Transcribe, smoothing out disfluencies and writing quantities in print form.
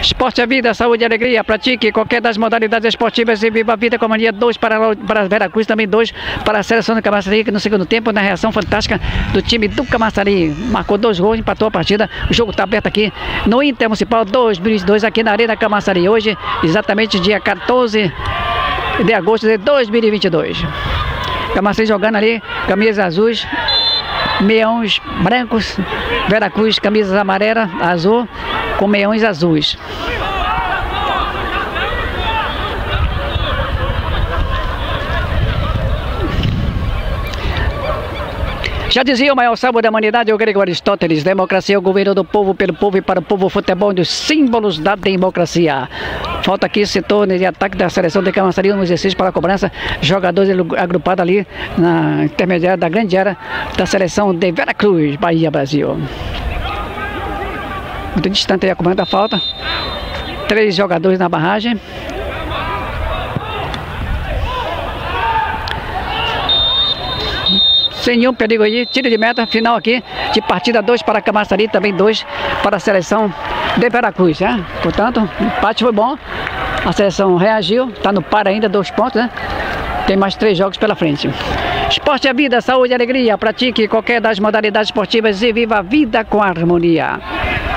Esporte é vida, saúde e alegria. Pratique qualquer das modalidades esportivas e viva a vida com a mania. 2 para Veracruz, também 2 para a seleção do Camaçari, que no segundo tempo, na reação fantástica do time do Camaçari. Marcou 2 gols, empatou a partida. O jogo está aberto aqui no Intermunicipal 2022, aqui na Arena Camaçari. Hoje, exatamente dia 14 de agosto de 2022. Camaçari jogando ali, camisas azuis, meiões brancos. Veracruz, camisas amarela, azul, com meiões azuis. Já dizia o maior sábio da humanidade, o grego Aristóteles: democracia é o governo do povo, pelo povo e para o povo. Futebol dos símbolos da democracia. Falta aqui setor de ataque da seleção de Camaçari, no exercício para a cobrança. Jogadores agrupados ali na intermediária da grande área da seleção de Veracruz, Bahia, Brasil. Muito distante aí a cobrança da falta. 3 jogadores na barragem. Sem nenhum perigo aí, tiro de meta, final aqui, de partida 2 para Camaçari, também 2 para a seleção de Veracruz, né? Portanto, o empate foi bom, a seleção reagiu, está no par ainda, 2 pontos, né? Tem mais 3 jogos pela frente. Esporte é vida, saúde e alegria, pratique qualquer das modalidades esportivas e viva a vida com harmonia.